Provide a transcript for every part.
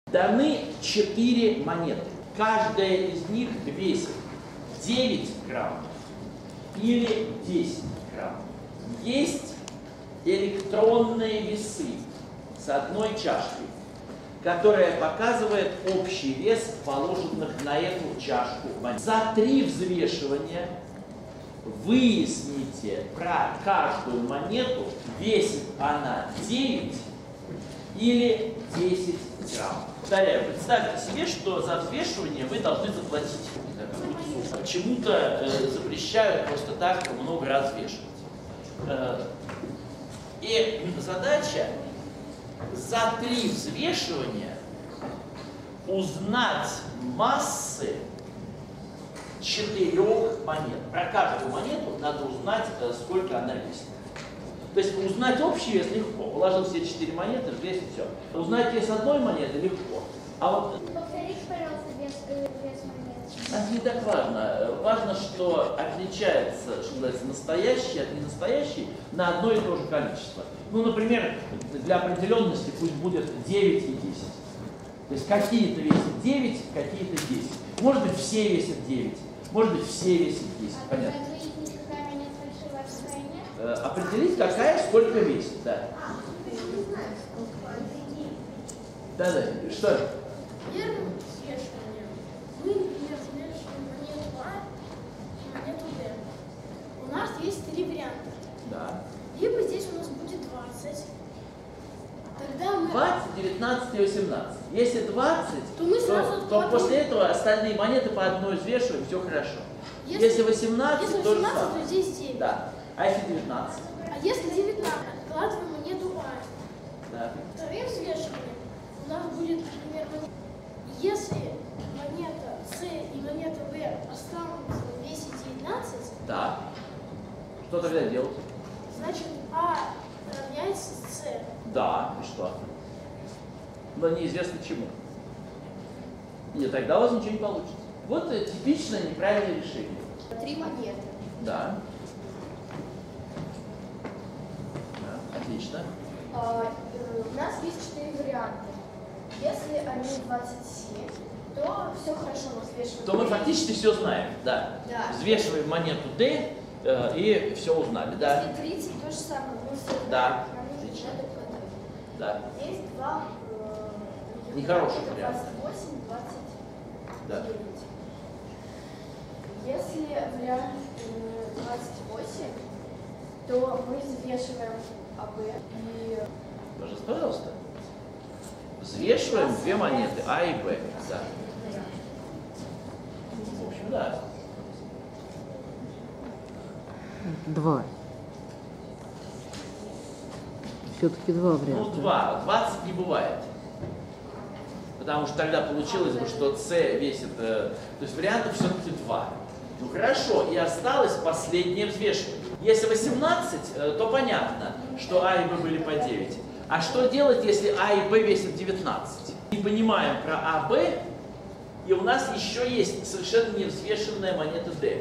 Даны 4 монеты. Каждая из них весит 9 грамм или 10 грамм. Есть электронные весы с одной чашкой, которая показывает общий вес положенных на эту чашку монет. За 3 взвешивания выясните про каждую монету, весит она 9 или 10 грамм. Повторяю, представьте себе, что за взвешивание вы должны заплатить какую-то сумму. Почему-то запрещают просто так много раз взвешивать. И задача за 3 взвешивания узнать массы 4 монет. Про каждую монету надо узнать, сколько она весит. То есть узнать общий вес легко. Положил все 4 монеты, взвесить все. Узнать вес одной монеты легко. А вот... Повторите, пожалуйста, вес монет. Это не так важно. Важно, что отличается, что называется, настоящий от ненастоящий на одно и то же количество. Ну, например, для определенности пусть будет 9 и 10. То есть какие-то весят 9, какие-то 10. Может быть, все весят 9, может быть, все весят 10. Понятно? Определить, какая сколько весит, да. Да. Что? Первым взвешиванием мы взвешиваем монету А и монету Д. У нас есть 3 варианта. Да. Либо здесь у нас будет 20. Тогда мы... 20, 19 и 18. Если 20, то мы сразу то после этого остальные монеты по одной взвешиваем, все хорошо. Если 18, если то же 18, самое. то здесь 9. Да. А если 19? А если 19, откладываем монету А. Да. Вторым взвешиванием у нас будет, например, если монета С и монета В останутся в весе 19, Да. Что тогда делать? значит А равняется С. Да. И что? Но неизвестно чему. И тогда у вас ничего не получится. Вот типичное неправильное решение. 3 монеты. Да. Отлично. У нас есть 4 варианта. Если они 27, то все хорошо, мы взвешиваем. То мы фактически все знаем, да. Да. Взвешиваем монету D и все узнали, да. Если 30, то же самое. Мы все Да. нам нужно Отлично. надо подать. Да. Есть 2 Нехороших это варианта. 28, 29. Да. Если вариант 28, то мы взвешиваем АБ и... Пожалуйста. Взвешиваем 2 монеты, А и Б. Да. В общем, да. 2. Все-таки 2 Ну, варианта. 2. 20 не бывает. Потому что тогда получилось бы, что С весит... то есть вариантов все-таки 2. Ну хорошо, и осталось последнее взвешивание. Если 18, то понятно, что А и Б были по 9. А что делать, если А и Б весят 19? Не понимаем про А, Б, и у нас еще есть совершенно невзвешенная монета D.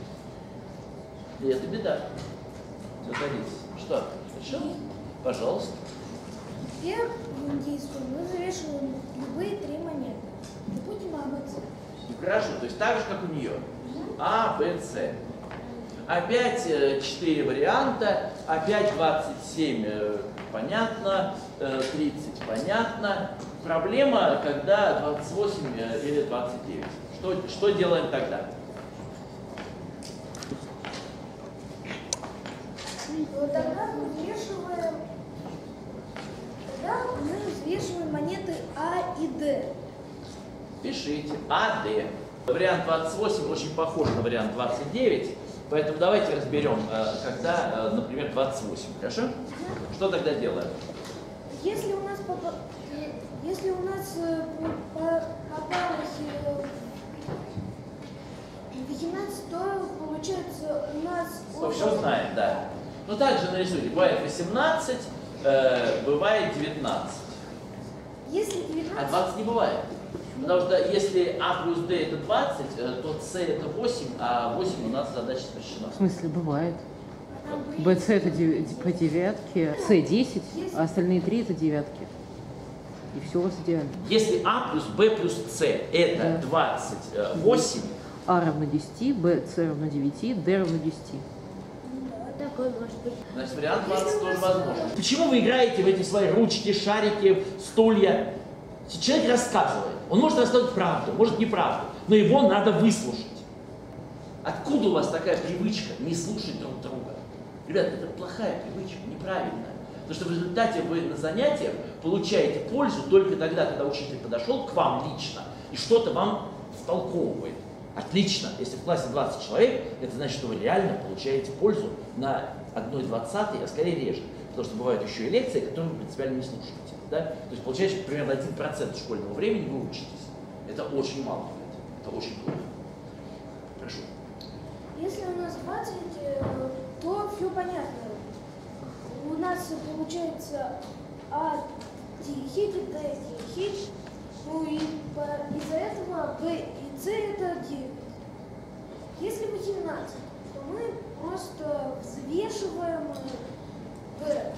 И это беда. Садитесь. Что? Решил? Пожалуйста. Теперь в индийскую мы взвешиваем любые 3 монеты. Будем АБЦ. Ну, хорошо, то есть так же, как у нее. А, Б, С. Опять 4 варианта, опять 27 понятно, 30 понятно. Проблема, когда 28 или 29. Что делаем тогда? Тогда мы взвешиваем монеты А и Д. Пишите А, Д. Вариант 28 очень похож на вариант 29, поэтому давайте разберем, когда, например, 28. Хорошо? Что тогда делаем? Если у нас попалось 18, то получается у нас... Ну, все знаем, да. Ну, также нарисуйте. Бывает 18, бывает 19. Если 19... А 20 не бывает. Потому что если А плюс Д это 20, то С это 8, а 8 у нас задача запрещена. В смысле, бывает. БЦ это по девятке, С 10, а остальные 3 это девятки. И все у вас идеально. Если А плюс Б плюс С это 28, А равно 10, Б, С равно 9, Д равно 10. Да, такой может быть. значит вариант 20 тоже возможен. Почему вы играете в эти свои ручки, шарики, стулья? Человек рассказывает. Он может рассказывать правду, может неправду, но его надо выслушать. Откуда у вас такая привычка не слушать друг друга? Ребята, это плохая привычка, неправильная. Потому что в результате вы на занятиях получаете пользу только тогда, когда учитель подошел к вам лично и что-то вам втолковывает. Отлично. Если в классе 20 человек, это значит, что вы реально получаете пользу на 1/20, а скорее реже. Потому что бывают еще и лекции, которые вы принципиально не слушаете. Да? То есть получаете примерно 1% школьного времени вы учитесь. Это очень мало. Это очень плохо. Прошу. Если у нас 20, то все понятно. У нас получается А дихить, Д дихить. Ну и из-за этого Б и С это 9. Если 18, то мы просто взвешиваем Б.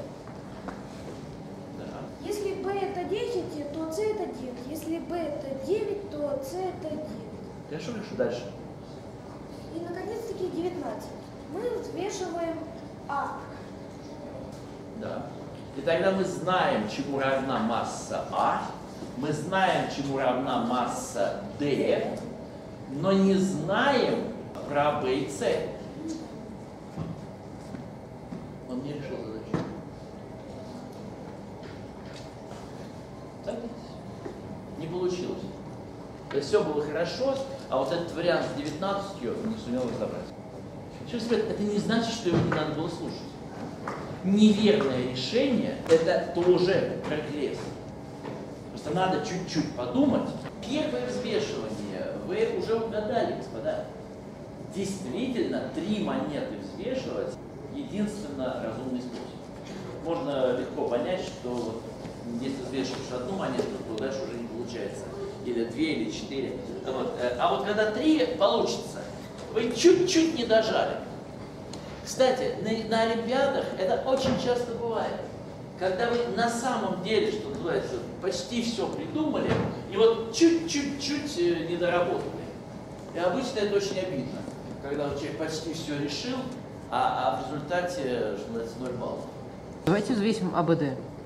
Да. Если Б это 10, то С это 9. Если Б это 9, то С это 9. Хорошо, дальше. И наконец-таки 19. Мы взвешиваем А. Да. И тогда мы знаем, чему равна масса А, мы знаем, чему равна масса D, но не знаем про B и С. Он не решил задачу. Так? Не получилось. То есть все было хорошо, а вот этот вариант с 19 не сумел разобрать. Это не значит, что его не надо было слушать. Неверное решение – это тоже прогресс. Просто надо чуть-чуть подумать. Первое взвешивание вы уже угадали, господа. Действительно, 3 монеты взвешивать – единственно разумный способ. Можно легко понять, что вот, если взвешиваешь одну монету, то дальше уже не получается. Или 2, или 4. Вот. А вот когда 3 получится, вы чуть-чуть не дожали. Кстати, на олимпиадах это очень часто бывает. Когда вы на самом деле, что называется, почти все придумали, и вот чуть-чуть не доработали. И обычно это очень обидно, когда вот человек почти все решил, а в результате, что называется, 0 баллов. Давайте взвесим АБД.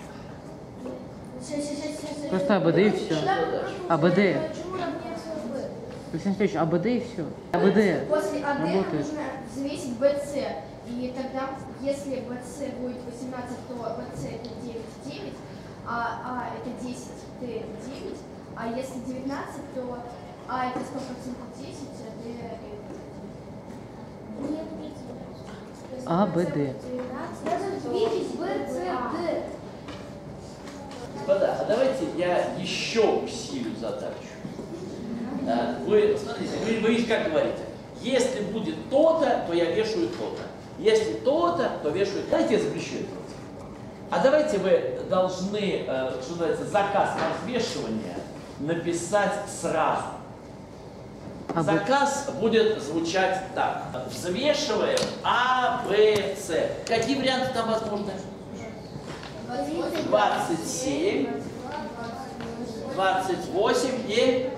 Просто АБД и все. АБД. Александр Сергеевич, АБД и все. АБД После АД работает. нужно взвесить БЦ. И тогда, если БЦ будет 18, то БЦ это 9, а А это 10, Д 9. А если 19, то А это 100% 10, а Д это... АБД. Надо видеть Б, С, Д. Господа, а давайте я еще усилю задачу. Вы, смотрите, вы видите, как говорите. Если будет то-то, то я вешаю то-то. Если то-то, то вешаю то-то. Давайте я запрещу это. А давайте вы должны, что называется, заказ на взвешивание написать сразу. Заказ будет звучать так. Взвешиваем А, Б, С. Какие варианты там возможны? 27, 28 и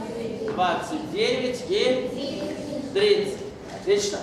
29 и 30. Отлично.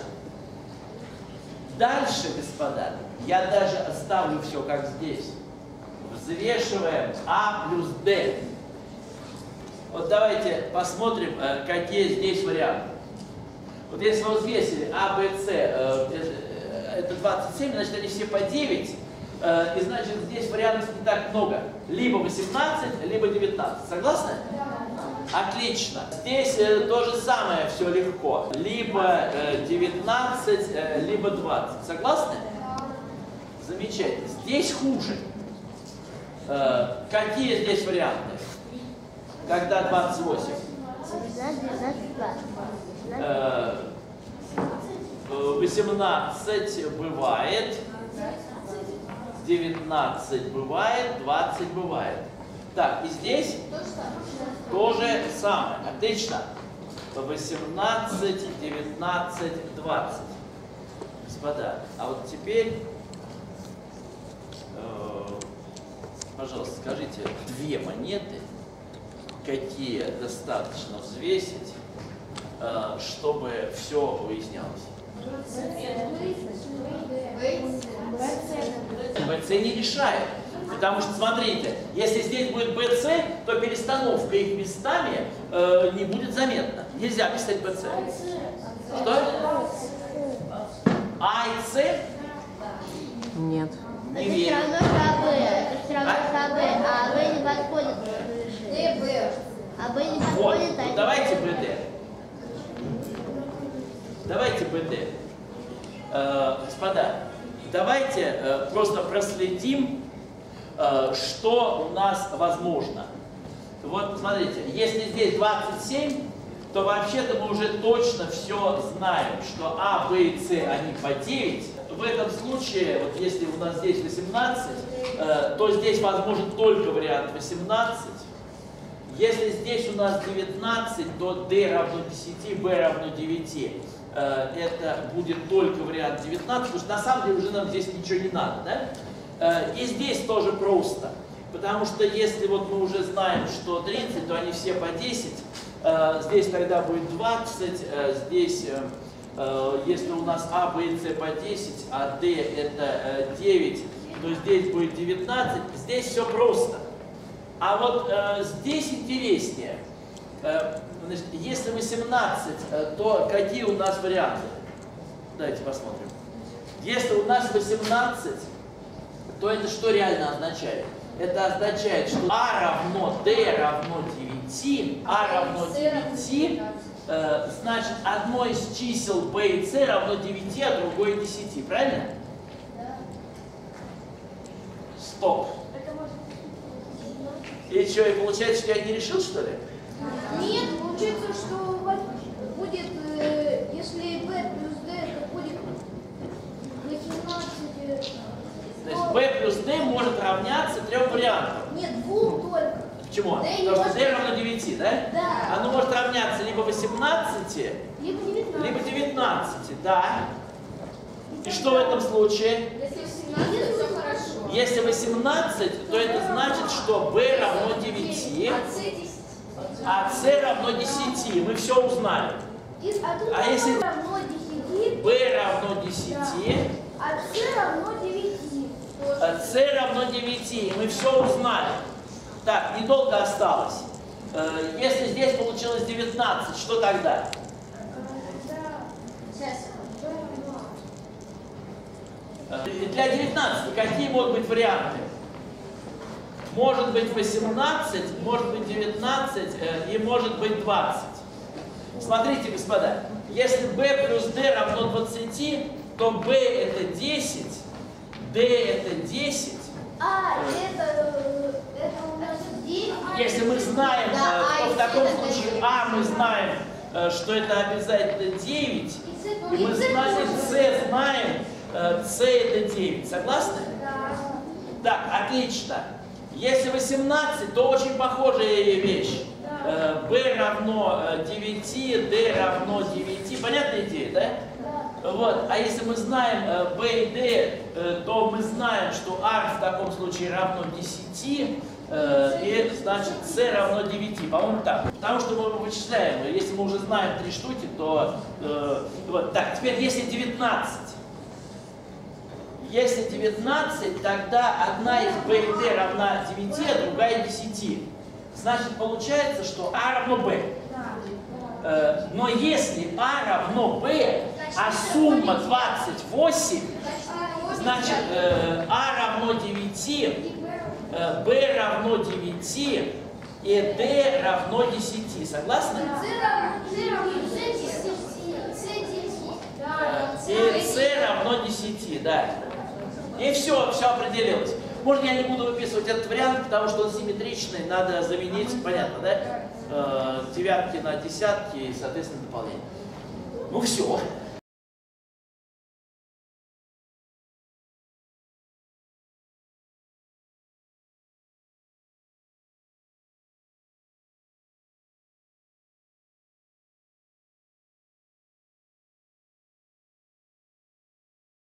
Дальше, господа, я даже оставлю все как здесь. Взвешиваем А плюс Д. Вот давайте посмотрим, какие здесь варианты. Вот если вы взвесили А, Б, С, это 27, значит они все по 9. И значит здесь вариантов не так много. Либо 18, либо 19. Согласны? Отлично. Здесь то же самое, все легко. Либо 19, либо 20. Согласны? Замечательно. Здесь хуже. Какие здесь варианты? Когда 28? 18 бывает. 19 бывает, 20 бывает. Так, и здесь то же самое. Отлично. 18, 19, 20. Господа, а вот теперь пожалуйста, скажите две монеты, какие достаточно взвесить, чтобы все выяснялось. БЦ не решает. Потому что, смотрите, если здесь будет БЦ, то перестановка их местами не будет заметна. Нельзя писать БЦ. Что? А и С? Нет. Не Это все верю. равно что АБ. Это все равно что АБ. А АБ не подходит. АБ не Вот, подходит. вот давайте БД. Давайте БД. Господа, давайте просто проследим, что у нас возможно. Вот, смотрите, если здесь 27, то вообще-то мы уже точно все знаем, что А, Б и С, они по 9. В этом случае, вот если у нас здесь 18, то здесь возможен только вариант 18. Если здесь у нас 19, то D равно 10, B равно 9. Это будет только вариант 19, потому что на самом деле уже нам здесь ничего не надо. Да? И здесь тоже просто. Потому что если вот мы уже знаем, что 30, то они все по 10. Здесь тогда будет 20. Здесь, если у нас А, Б и С по 10, а D это 9, то здесь будет 19. Здесь все просто. А вот здесь интереснее. Значит, если 18, то какие у нас варианты? Давайте посмотрим. Если у нас 18, то это что реально означает? Это означает, что А равно D равно 9, А равно 9, значит, одно из чисел B и C равно 9, а другое 10. Правильно? Стоп. И что, и получается, что я не решил, что ли? Нет, получается, что у вас будет, если b плюс d, это будет 18. Значит, B плюс D может равняться 3 вариантам. Нет, 2 только. Почему? D не Потому что может- D равно 9, да? Да. Оно может равняться либо 18, Либо 19. либо 19, да. И что в этом случае? Если 18, все хорошо. Если 18, то это значит, что B равно 9, А c 10. а C равно 10. Мы все узнаем. А тут А если- равно 10, B равно 10, а c равно 9. а C равно 9. И мы все узнаем. Так, недолго осталось. Если здесь получилось 19, что тогда? Сейчас. Для 19 какие могут быть варианты? Может быть 18, может быть 19 и может быть 20. Смотрите, господа, если b плюс d равно 20, то b это 10, d это 10. Это у нас 9. Если мы знаем, Да, то А в и таком это случае 9. А мы знаем, что это обязательно 9. И мы знаем, С знаем, С это 9. Согласны? Так, отлично. Если 18, то очень похожая вещь. B равно 9, D равно 9. Понятная идея, да? Вот. А если мы знаем B и D, то мы знаем, что R в таком случае равно 10, и значит C равно 9. По-моему, так. Потому что мы вычисляем. Если мы уже знаем 3 штуки, то... вот. Так, теперь если 19. Если 19, тогда одна из B и D равна 9, а другая 10. Значит, получается, что А равно B. Но если А равно B, а сумма 28, значит, А равно 9, B равно 9 и D равно 10. Согласны? И C равно 10, да. И все определилось. Может, я не буду выписывать этот вариант, потому что он симметричный, надо заменить, понятно, да? Девятки на десятки и, соответственно, дополнение. Ну все.